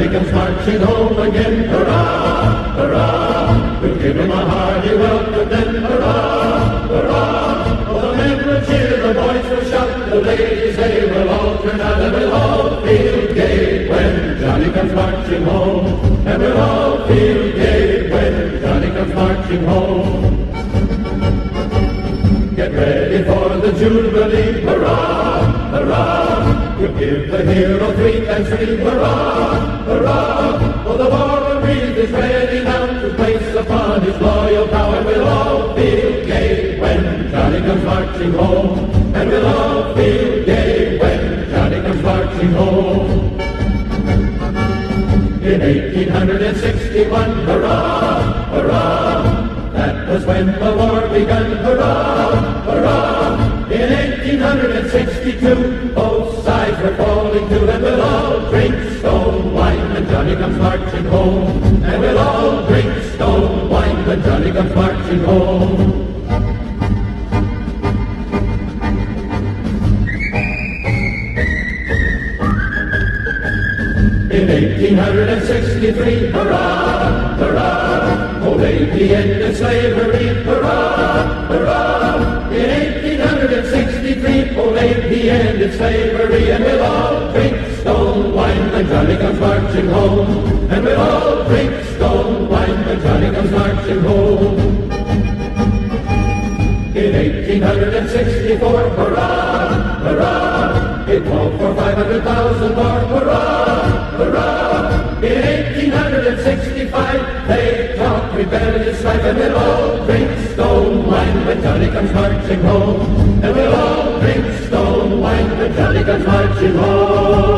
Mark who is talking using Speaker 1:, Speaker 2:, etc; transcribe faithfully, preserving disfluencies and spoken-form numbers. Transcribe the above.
Speaker 1: Johnny comes marching home again. Hurrah, hurrah, we'll give him a hearty welcome then. Hurrah, hurrah, oh, the men will cheer, the boys will shout, the ladies they will all turn out, and we'll all feel gay when Johnny comes marching home. And we'll all feel gay when Johnny comes marching home. Get ready for the Jubilee, hurrah, hurrah, we'll give the hero three times three, hurrah, hurrah, oh, the war of Reed is ready now to place upon his loyal brow, and we'll all feel gay when Johnny comes marching home, and we'll all feel gay when Johnny comes marching home. In eighteen sixty-one, hurrah, hurrah, that was when the war begun, hurrah, hurrah. In eighteen sixty-two, both sides were falling to, and we'll all drink stone wine when Johnny comes marching home. And we'll all drink stone wine when Johnny comes marching home. In eighteen sixty-three, hurrah, hurrah, old Abe ended slavery, hurrah, hurrah. In eighteen sixty-three, old Abe ended slavery, and we'll all drink stone wine when Johnny comes marching home. And we'll all drink stone wine when Johnny comes marching home. In eighteen sixty-four, hurrah, hurrah, it called for five hundred thousand more, hurrah, hurrah. In eighteen sixty-five, they talked rebellious strife, and we'll all drink stone wine when Johnny comes marching home. And we'll all drink stone wine when Johnny comes marching home.